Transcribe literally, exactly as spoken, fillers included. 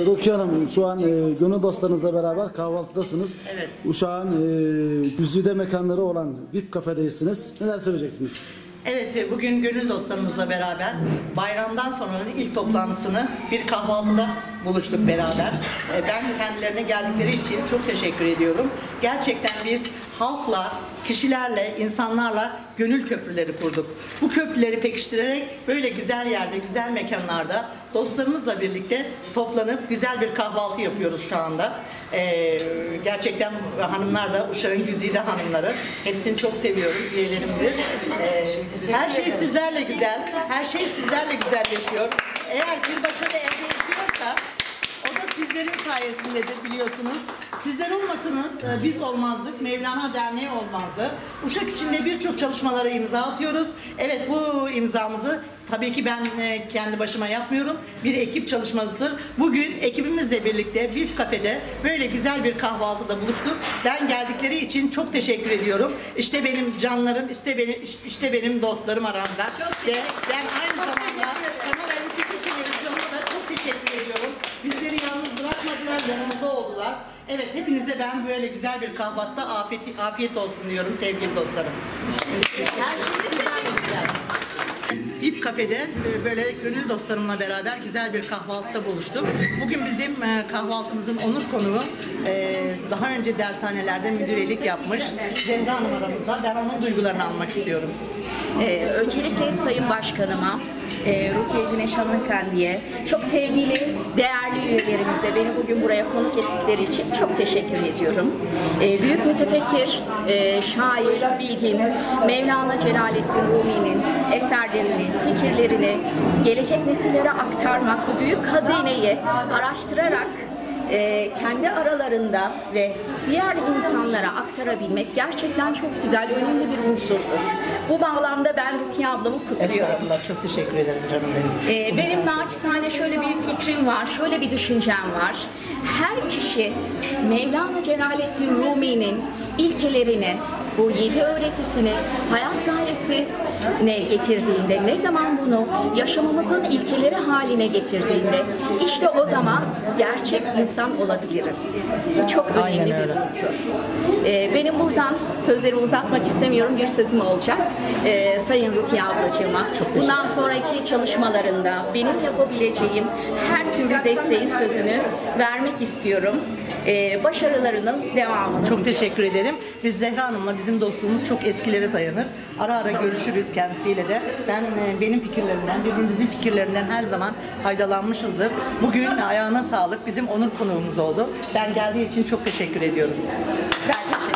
Rukiye Hanım, şu an e, gönül dostlarınızla beraber kahvaltıdasınız. Evet. Uşağın e, güzide mekanları olan V I P kafedeysiniz. Neler söyleyeceksiniz? Evet, bugün gönül dostlarımızla beraber bayramdan sonranın ilk toplantısını bir kahvaltıda buluştuk beraber. Ben kendilerine geldikleri için çok teşekkür ediyorum. Gerçekten biz halkla, kişilerle, insanlarla gönül köprüleri kurduk. Bu köprüleri pekiştirerek böyle güzel yerde, güzel mekanlarda dostlarımızla birlikte toplanıp güzel bir kahvaltı yapıyoruz şu anda. Ee, gerçekten hanımlar da, Uşak'ın güzide hanımları. Hepsini çok seviyorum, üyelerimdir. Ee, her şey sizlerle güzel, her şey sizlerle güzelleşiyor. Eğer bir başarı elde ediyorsa o da sizlerin sayesindedir, biliyorsunuz. Sizler olmasanız biz olmazdık, Mevlana Derneği olmazdı. Uşak içinde birçok çalışmalara imza atıyoruz. Evet, bu imzamızı tabii ki ben kendi başıma yapmıyorum. Bir ekip çalışmasıdır. Bugün ekibimizle birlikte bir kafede böyle güzel bir kahvaltıda buluştuk. Ben geldikleri için çok teşekkür ediyorum. İşte benim canlarım, işte benim, işte benim dostlarım aramda. Ve ben aynı zamanda Kanal elli sekiz televizyonuna da çok teşekkür ediyorum. Bizleri yalnız bırakmadılar, yanımızda oldular. Evet, hepinize ben böyle güzel bir kahvaltıda afiyet, afiyet olsun diyorum sevgili dostlarım. Her şey güzel. V I P kafede böyle gönül dostlarımla beraber güzel bir kahvaltıda buluştuk. Bugün bizim kahvaltımızın onur konuğu daha önce dershanelerde müdürelik yapmış Zehra Hanım aramızda. Ben onun duygularını almak istiyorum. Ee, öncelikle Sayın Başkanıma, e, Rukiye Güneş Hanımefendi'ye, çok sevgili, değerli üyelerimize beni bugün buraya konuk ettikleri için çok teşekkür ediyorum. E, büyük mütefekkir, e, şair, bilgin, Mevlana Celaleddin Rumi'nin eserlerini, fikirlerini gelecek nesillere aktarmak, bu büyük hazineyi araştırarak e, kendi aralarında ve diğer insanlara aktarabilmek gerçekten çok güzel, önemli bir unsurdur. Bu bağlamda ben Rukiye ablamı kutluyorum. Estağfurullah, çok teşekkür ederim canım benim. Ee, benim naçizane şöyle bir fikrim var, şöyle bir düşüncem var. Her kişi Mevlana Celaleddin Rumi'nin ilkelerini, bu yedi öğretisini hayat gayesine getirdiğinde, ne zaman bunu yaşamımızın ilkeleri haline getirdiğinde, işte o zaman gerçek insan olabiliriz. Bu çok önemli bir unsur. Ee, benim buradan sözleri uzatmak istemiyorum, bir sözüm olacak. Ee, Sayın Rukiye ablacığıma, bundan sonraki çalışmalarında benim yapabileceğim her türlü desteğin sözünü vermek istiyorum. Ee, başarılarının devamını. Çok teşekkür ederim. Biz Zehra Hanım'la bizim dostluğumuz çok eskilere dayanır. Ara ara görüşürüz kendisiyle de. Ben benim fikirlerimden, birbirimizin fikirlerinden her zaman faydalanmışızdır. Bugün ayağına sağlık. Bizim onur konuğumuz oldu. Ben geldiği için çok teşekkür ediyorum. Ben teşekkür